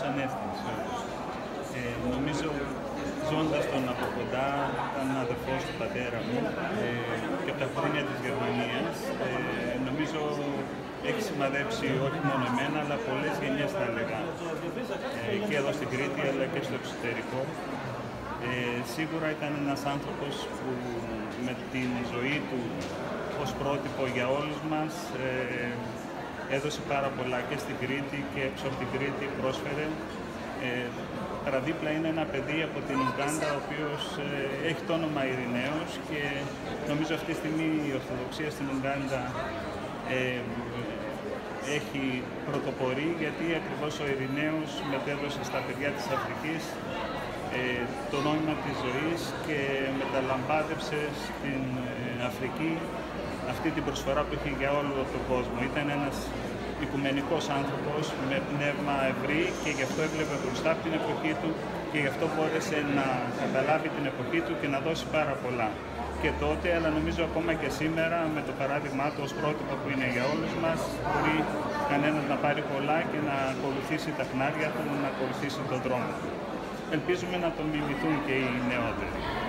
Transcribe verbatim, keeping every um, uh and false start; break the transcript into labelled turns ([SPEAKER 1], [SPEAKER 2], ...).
[SPEAKER 1] ανεύθυνση. Ε, νομίζω, ζώντας τον από κοντά, ήταν αδερφός του πατέρα μου ε, και από τα χρόνια της Γερμανίας, ε, νομίζω έχει σημαδέψει όχι μόνο εμένα, αλλά πολλές γενιές θα έλεγα, ε, και εδώ στην Κρήτη, αλλά και στο εξωτερικό. Ε, σίγουρα ήταν ένας άνθρωπος που με την ζωή του ως πρότυπο για όλους μας ε, έδωσε πάρα πολλά και στην Κρήτη και έξω από την Κρήτη πρόσφερε. Ε, παραδίπλα είναι ένα παιδί από την Ουγκάντα, ο οποίος ε, έχει το όνομα Ειρηναίος και νομίζω αυτή τη στιγμή η Ορθοδοξία στην Ουγκάντα ε, έχει πρωτοπορεί, γιατί ακριβώς ο Ειρηναίος μετέδωσε στα παιδιά της Αφρικής ε, το νόημα της ζωής και μεταλαμπάδευσε στην ε, Αφρική αυτή την προσφορά που είχε για όλο τον κόσμο. Ήταν ένας οικουμενικός άνθρωπος με πνεύμα ευρύ και γι' αυτό έβλεπε μπροστά από την εποχή του και γι' αυτό μπόρεσε να καταλάβει την εποχή του και να δώσει πάρα πολλά. Και τότε, αλλά νομίζω ακόμα και σήμερα, με το παράδειγμά του ως πρότυπο που είναι για όλους μας, μπορεί κανένας να πάρει πολλά και να ακολουθήσει τα χνάρια του, να ακολουθήσει τον δρόμο του. Ελπίζουμε να το μιμηθούν και οι νεότεροι.